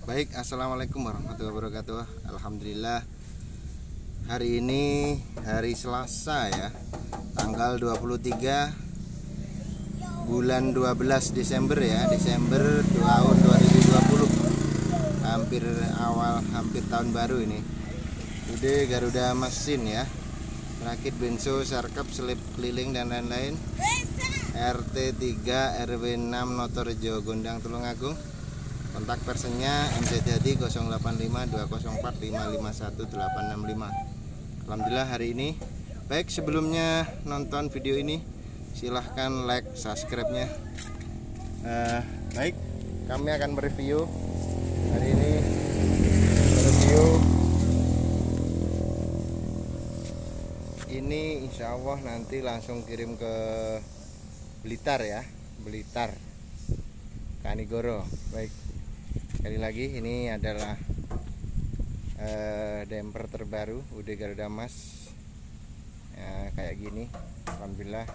Baik, assalamualaikum warahmatullahi wabarakatuh. Alhamdulillah, hari ini hari Selasa ya, tanggal 23 bulan 12 Desember ya, Desember tahun 2020. Hampir tahun baru ini. Udah Garuda mesin ya, rakit benso, sarkap, selip keliling dan lain-lain. RT 3 RW 6 Notorejo, Gondang Tulungagung. Kontak personnya MZHD 085204551865. Alhamdulillah hari ini baik. Sebelumnya nonton video ini silahkan like, subscribe-nya. Baik, kami akan mereview hari ini. Review ini insya Allah nanti langsung kirim ke Blitar ya, Blitar Kanigoro. Baik, sekali lagi ini adalah damper terbaru UD Garuda Mas ya, kayak gini. Alhamdulillah.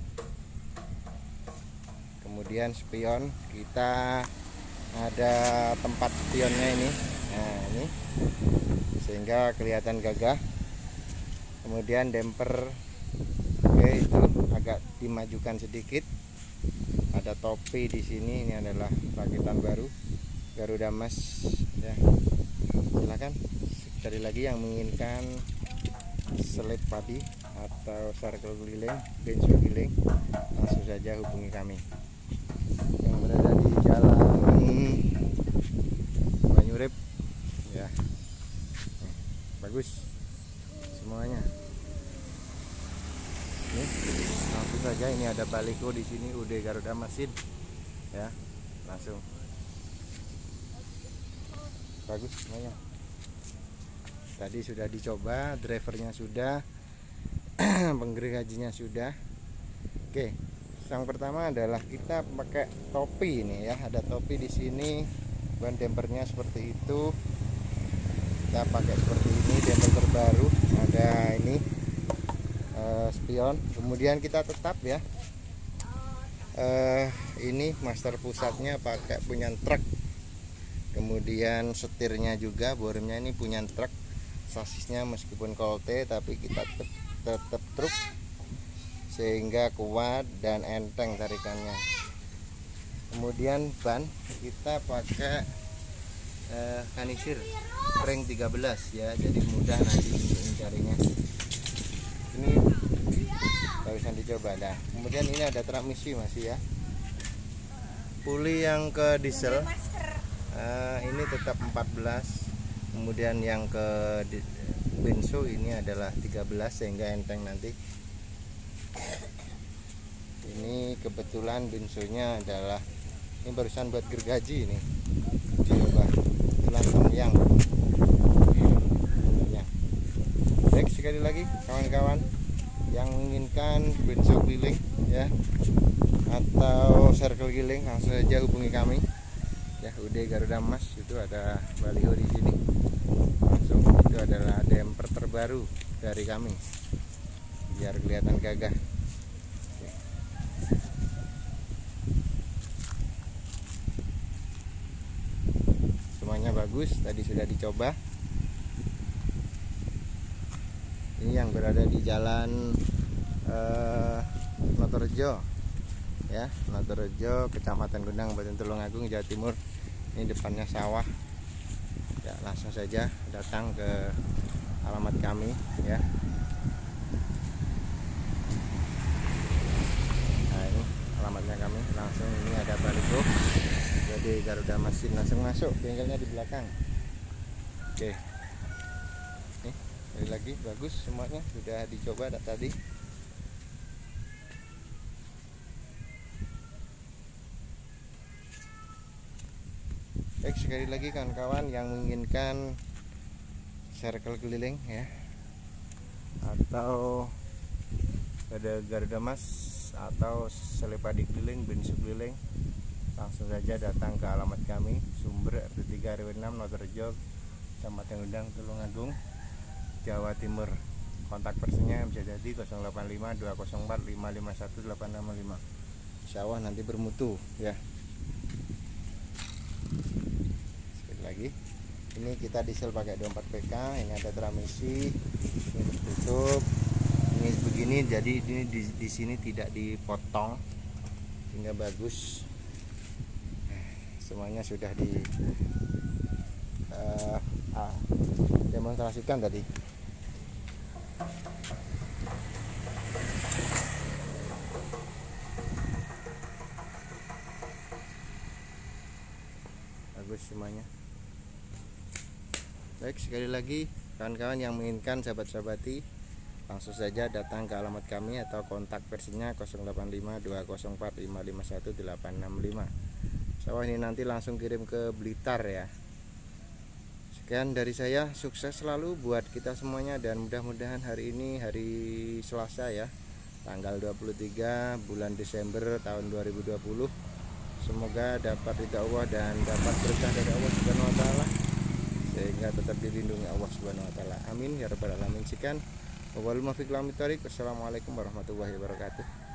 Kemudian spion, kita ada tempat spionnya ini. Nah ini, sehingga kelihatan gagah. Kemudian damper, oke, itu agak dimajukan sedikit. Ada topi di sini. Ini adalah rakitan baru Garuda Mas ya. Silakan sekali lagi yang menginginkan selip padi atau circle keliling, benso keliling, langsung saja hubungi kami yang berada di jalan Banyurip ya. Bagus semuanya. Ini langsung saja, ini ada baliho di sini UD Garuda Mesin ya, langsung bagus semuanya. Tadi sudah dicoba, drivernya sudah, penggergajinya sudah. Oke, yang pertama adalah kita pakai topi ini ya, ada topi di sini. Ban dampernya seperti itu, kita pakai seperti ini, damper terbaru. Ada ini spion. Kemudian kita tetap ya, ini master pusatnya pakai punya truk. Kemudian setirnya juga, boremnya ini punya truk. Sasisnya meskipun kolte tapi kita tetap truk, sehingga kuat dan enteng tarikannya. Kemudian ban kita pakai kanisir ring 13 ya, jadi mudah nanti untuk mencarinya. Ini barusan dicoba dah. Kemudian ini ada transmisi masih ya, puli yang ke diesel. Ini tetap 14. Kemudian yang ke benso ini adalah 13, sehingga enteng nanti. Ini kebetulan bensonya adalah, ini barusan buat gergaji ini. Coba tulang yang. Baik, sekali lagi kawan-kawan yang menginginkan benso keliling ya atau circle keliling, langsung saja hubungi kami ya, UD Garuda Mas. Itu ada baliho di sini langsung. Itu adalah damper terbaru dari kami biar kelihatan gagah. Oke. Semuanya bagus, tadi sudah dicoba. Ini yang berada di jalan Notorejo ya, Notorejo, Kecamatan Gondang, Kabupaten Tulungagung, Jawa Timur. Ini depannya sawah ya, langsung saja datang ke alamat kami ya. Nah ini alamatnya kami, langsung ini ada baliho jadi Garuda Mesin, langsung masuk, bengkelnya di belakang. Oke, nih sekali lagi bagus semuanya, sudah dicoba tadi. Baik, sekali lagi kawan-kawan yang menginginkan circle keliling ya atau ada Garuda Mas atau selip padi keliling, benso keliling, langsung saja datang ke alamat kami, Sumber RT 3 RW 6 Notorejo, Kecamatan Gondang Tulungagung, Jawa Timur. Kontak personnya MZHD 085204551865. Insya Allah nanti bermutu ya. lagi. Ini kita diesel pakai 24 PK. Ini ada transmisi, ini tutup, ini begini. Jadi ini di sini tidak dipotong, sehingga bagus. Semuanya sudah di demonstrasikan tadi. Bagus semuanya. Baik, sekali lagi kawan-kawan yang menginginkan sahabat-sahabati, langsung saja datang ke alamat kami atau kontak versinya 085204551865. Sawah ini nanti langsung kirim ke Blitar ya. Sekian dari saya, sukses selalu buat kita semuanya, dan mudah-mudahan hari ini hari Selasa ya, tanggal 23 bulan Desember tahun 2020, semoga dapat ridha Allah dan dapat berkah dari Allah Subhanahu wa taala, sehingga tetap dilindungi Allah Subhanahu wa taala. Amin ya rabbal alamin. Sekian, wallahul muwaffiq ila aqwamit thoriq. Wassalamualaikum warahmatullahi wabarakatuh.